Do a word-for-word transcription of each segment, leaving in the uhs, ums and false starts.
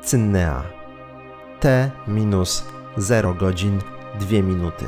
Cynnea. T minus zero godzin dwie minuty.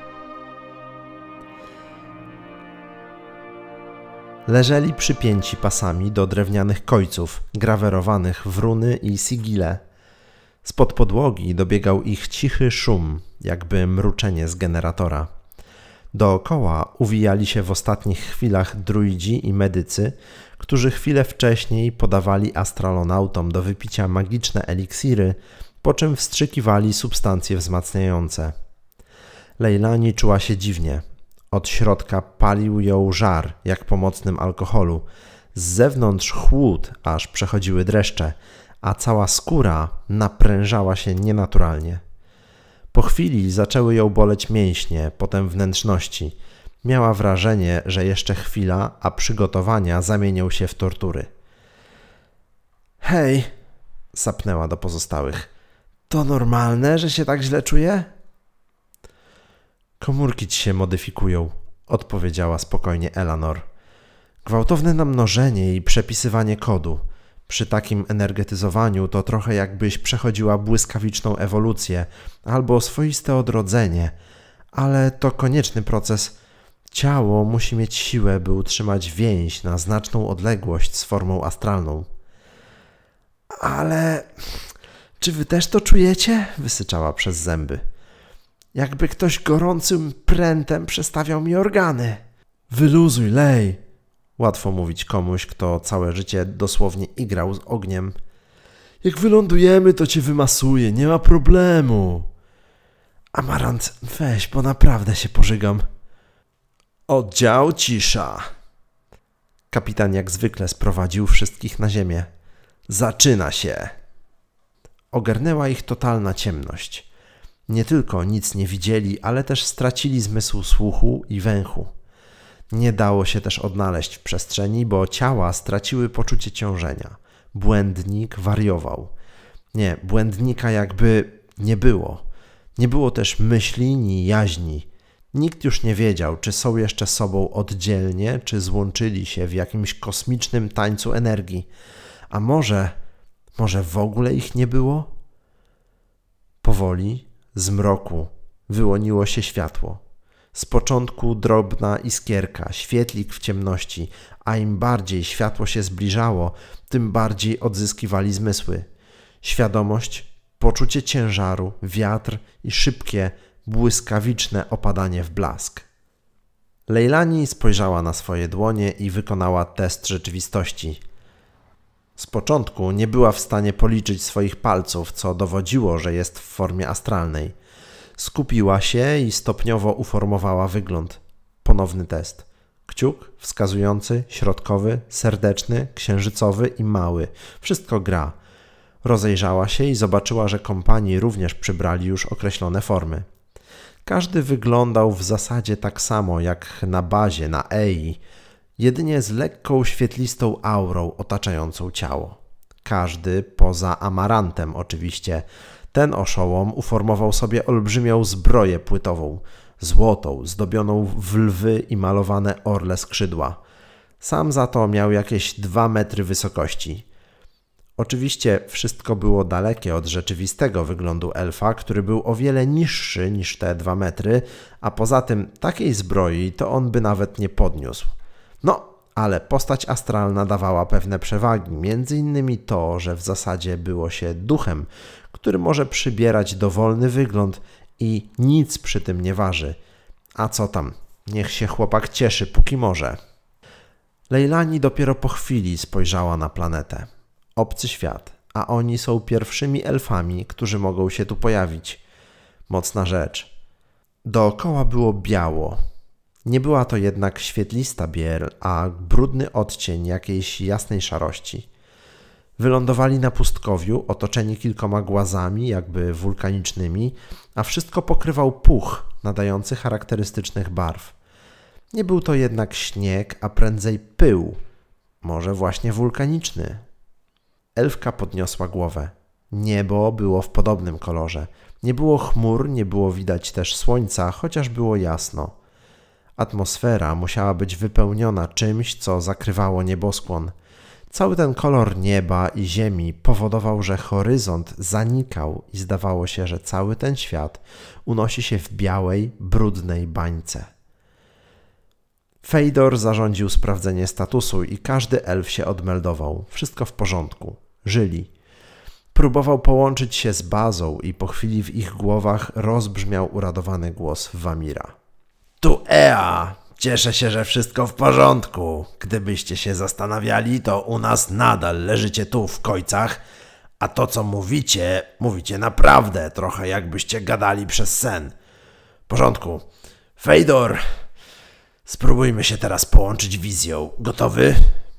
Leżeli przypięci pasami do drewnianych kojców, grawerowanych w runy i sigile. Spod podłogi dobiegał ich cichy szum, jakby mruczenie z generatora. Dookoła uwijali się w ostatnich chwilach druidzi i medycy, którzy chwilę wcześniej podawali astralonautom do wypicia magiczne eliksiry, po czym wstrzykiwali substancje wzmacniające. Leilani czuła się dziwnie. Od środka palił ją żar, jak po mocnym alkoholu. Z zewnątrz chłód, aż przechodziły dreszcze, a cała skóra naprężała się nienaturalnie. Po chwili zaczęły ją boleć mięśnie, potem wnętrzności. Miała wrażenie, że jeszcze chwila, a przygotowania zamienią się w tortury. Hej, sapnęła do pozostałych. To normalne, że się tak źle czuję? Komórki ci się modyfikują, odpowiedziała spokojnie Elanor. Gwałtowne namnożenie i przepisywanie kodu. Przy takim energetyzowaniu to trochę jakbyś przechodziła błyskawiczną ewolucję albo swoiste odrodzenie, ale to konieczny proces. Ciało musi mieć siłę, by utrzymać więź na znaczną odległość z formą astralną. Ale czy wy też to czujecie? Wysyczała przez zęby. Jakby ktoś gorącym prętem przestawiał mi organy. Wyluzuj, Lej. Łatwo mówić komuś, kto całe życie dosłownie igrał z ogniem. Jak wylądujemy, to cię wymasuję, nie ma problemu. Amarant, weź, bo naprawdę się pożygam. Oddział cisza. Kapitan jak zwykle sprowadził wszystkich na ziemię. Zaczyna się. Ogarnęła ich totalna ciemność. Nie tylko nic nie widzieli, ale też stracili zmysł słuchu i węchu. Nie dało się też odnaleźć w przestrzeni, bo ciała straciły poczucie ciążenia. Błędnik wariował. Nie, błędnika jakby nie było. Nie było też myśli ni jaźni. Nikt już nie wiedział, czy są jeszcze sobą oddzielnie, czy złączyli się w jakimś kosmicznym tańcu energii. A może, może w ogóle ich nie było? Powoli, z mroku, wyłoniło się światło. Z początku drobna iskierka, świetlik w ciemności, a im bardziej światło się zbliżało, tym bardziej odzyskiwali zmysły. Świadomość, poczucie ciężaru, wiatr i szybkie, błyskawiczne opadanie w blask. Leilani spojrzała na swoje dłonie i wykonała test rzeczywistości. Z początku nie była w stanie policzyć swoich palców, co dowodziło, że jest w formie astralnej. Skupiła się i stopniowo uformowała wygląd. Ponowny test. Kciuk, wskazujący, środkowy, serdeczny, księżycowy i mały. Wszystko gra. Rozejrzała się i zobaczyła, że kompanii również przybrali już określone formy. Każdy wyglądał w zasadzie tak samo jak na bazie, na Ei, jedynie z lekką świetlistą aurą otaczającą ciało. Każdy poza Amarantem oczywiście. Ten oszołom uformował sobie olbrzymią zbroję płytową, złotą, zdobioną w lwy i malowane orle skrzydła. Sam za to miał jakieś dwa metry wysokości. Oczywiście wszystko było dalekie od rzeczywistego wyglądu elfa, który był o wiele niższy niż te dwa metry, a poza tym takiej zbroi to on by nawet nie podniósł. No, ale postać astralna dawała pewne przewagi, między innymi to, że w zasadzie było się duchem, który może przybierać dowolny wygląd i nic przy tym nie waży. A co tam, niech się chłopak cieszy, póki może. Leilani dopiero po chwili spojrzała na planetę. Obcy świat, a oni są pierwszymi elfami, którzy mogą się tu pojawić. Mocna rzecz. Dookoła było biało. Nie była to jednak świetlista biel, a brudny odcień jakiejś jasnej szarości. Wylądowali na pustkowiu, otoczeni kilkoma głazami, jakby wulkanicznymi, a wszystko pokrywał puch nadający charakterystycznych barw. Nie był to jednak śnieg, a prędzej pył, może właśnie wulkaniczny. Elfka podniosła głowę. Niebo było w podobnym kolorze. Nie było chmur, nie było widać też słońca, chociaż było jasno. Atmosfera musiała być wypełniona czymś, co zakrywało nieboskłon. Cały ten kolor nieba i ziemi powodował, że horyzont zanikał i zdawało się, że cały ten świat unosi się w białej, brudnej bańce. Fejdor zarządził sprawdzenie statusu i każdy elf się odmeldował. Wszystko w porządku. Żyli. Próbował połączyć się z bazą i po chwili w ich głowach rozbrzmiał uradowany głos Wamira. Tu Ea! Cieszę się, że wszystko w porządku. Gdybyście się zastanawiali, to u nas nadal leżycie tu w kojcach, a to co mówicie, mówicie naprawdę, trochę jakbyście gadali przez sen. W porządku. Fejdor, spróbujmy się teraz połączyć wizją. Gotowy?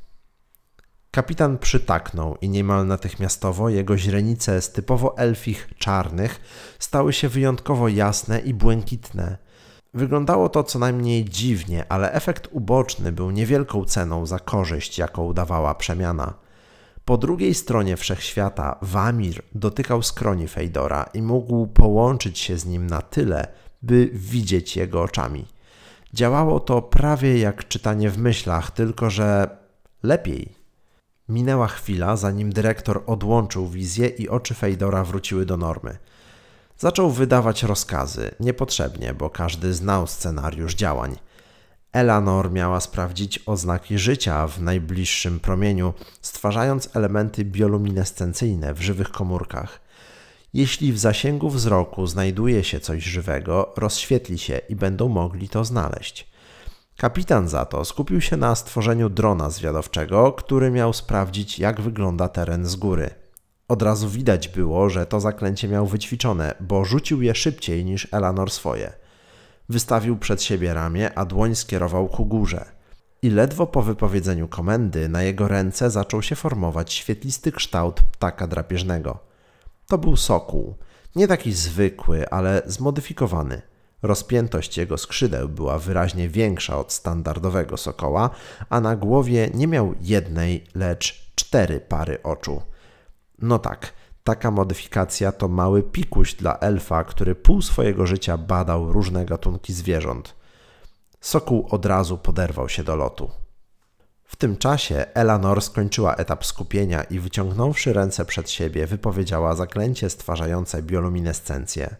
Kapitan przytaknął i niemal natychmiastowo jego źrenice z typowo elfich czarnych stały się wyjątkowo jasne i błękitne. Wyglądało to co najmniej dziwnie, ale efekt uboczny był niewielką ceną za korzyść, jaką dawała przemiana. Po drugiej stronie wszechświata Wamir dotykał skroni Fejdora i mógł połączyć się z nim na tyle, by widzieć jego oczami. Działało to prawie jak czytanie w myślach, tylko że lepiej. Minęła chwila, zanim dyrektor odłączył wizję i oczy Fejdora wróciły do normy. Zaczął wydawać rozkazy, niepotrzebnie, bo każdy znał scenariusz działań. Eleanor miała sprawdzić oznaki życia w najbliższym promieniu, stwarzając elementy bioluminescencyjne w żywych komórkach. Jeśli w zasięgu wzroku znajduje się coś żywego, rozświetli się i będą mogli to znaleźć. Kapitan za to skupił się na stworzeniu drona zwiadowczego, który miał sprawdzić, jak wygląda teren z góry. Od razu widać było, że to zaklęcie miał wyćwiczone, bo rzucił je szybciej niż Eleanor swoje. Wystawił przed siebie ramię, a dłoń skierował ku górze. I ledwo po wypowiedzeniu komendy na jego ręce zaczął się formować świetlisty kształt ptaka drapieżnego. To był sokół. Nie taki zwykły, ale zmodyfikowany. Rozpiętość jego skrzydeł była wyraźnie większa od standardowego sokoła, a na głowie nie miał jednej, lecz cztery pary oczu. No tak, taka modyfikacja to mały pikuś dla elfa, który pół swojego życia badał różne gatunki zwierząt. Sokół od razu poderwał się do lotu. W tym czasie Eleanor skończyła etap skupienia i wyciągnąwszy ręce przed siebie, wypowiedziała zaklęcie stwarzające bioluminescencję.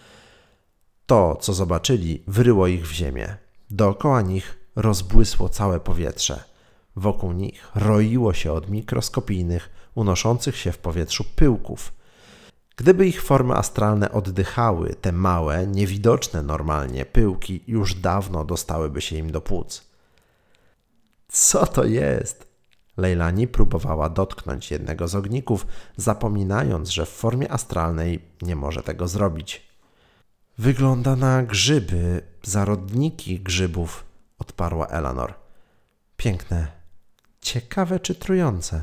To, co zobaczyli, wryło ich w ziemię. Dookoła nich rozbłysło całe powietrze. Wokół nich roiło się od mikroskopijnych, unoszących się w powietrzu pyłków. Gdyby ich formy astralne oddychały, te małe, niewidoczne normalnie pyłki już dawno dostałyby się im do płuc. Co to jest? Leilani próbowała dotknąć jednego z ogników, zapominając, że w formie astralnej nie może tego zrobić. Wygląda na grzyby, zarodniki grzybów, odparła Eleanor. Piękne. Ciekawe czy trujące.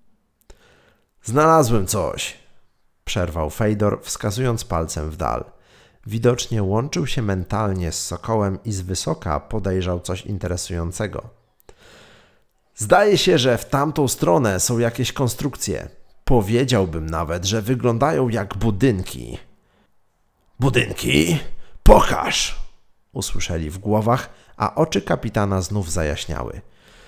Znalazłem coś, przerwał Fejdor, wskazując palcem w dal. Widocznie łączył się mentalnie z sokołem i z wysoka podejrzał coś interesującego. Zdaje się, że w tamtą stronę są jakieś konstrukcje. Powiedziałbym nawet, że wyglądają jak budynki. Budynki? Pokaż! Usłyszeli w głowach, a oczy kapitana znów zajaśniały.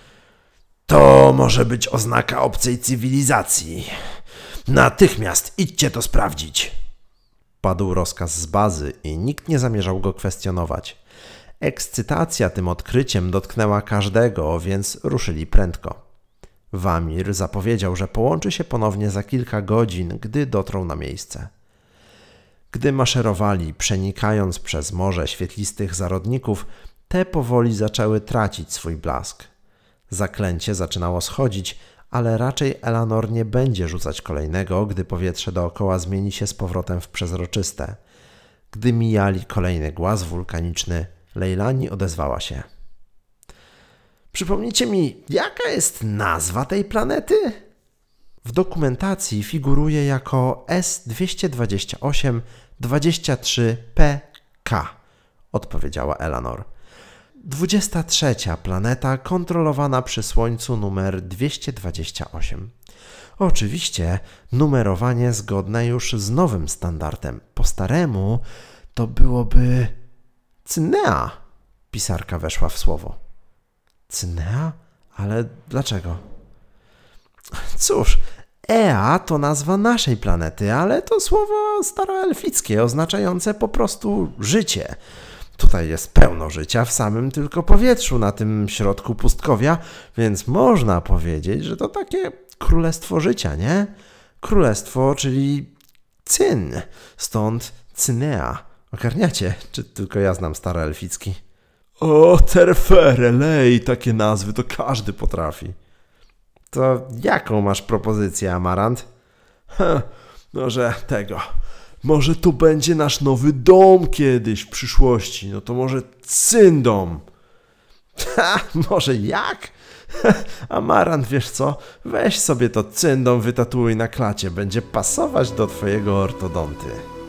To może być oznaka obcej cywilizacji. Natychmiast idźcie to sprawdzić. Padł rozkaz z bazy i nikt nie zamierzał go kwestionować. Ekscytacja tym odkryciem dotknęła każdego, więc ruszyli prędko. Wamir zapowiedział, że połączy się ponownie za kilka godzin, gdy dotrą na miejsce. Gdy maszerowali, przenikając przez morze świetlistych zarodników, te powoli zaczęły tracić swój blask. Zaklęcie zaczynało schodzić, ale raczej Eleanor nie będzie rzucać kolejnego, gdy powietrze dookoła zmieni się z powrotem w przezroczyste. Gdy mijali kolejny głaz wulkaniczny, Leilani odezwała się. Przypomnijcie mi, jaka jest nazwa tej planety? W dokumentacji figuruje jako S dwieście dwadzieścia osiem dwadzieścia trzy P K, odpowiedziała Eleanor. dwudziesta trzecia planeta kontrolowana przy Słońcu numer dwieście dwadzieścia osiem. Oczywiście numerowanie zgodne już z nowym standardem. Po staremu to byłoby... Cynea! Pisarka weszła w słowo. Cynea? Ale dlaczego? Cóż, Ea to nazwa naszej planety, ale to słowo staroelfickie oznaczające po prostu życie. Tutaj jest pełno życia w samym tylko powietrzu na tym środku pustkowia, więc można powiedzieć, że to takie królestwo życia, nie? Królestwo, czyli Cyn, stąd Cynea. Ogarniacie? Czy tylko ja znam staroelficki? O, terfere, lej, takie nazwy to każdy potrafi. To jaką masz propozycję, Amarant? Ha, no, że tego. Może to będzie nasz nowy dom kiedyś w przyszłości. No to może Cyndom. Ha, może jak? Amarant, wiesz co? Weź sobie to Cyndom wytatuuj na klacie. Będzie pasować do twojego ortodonty.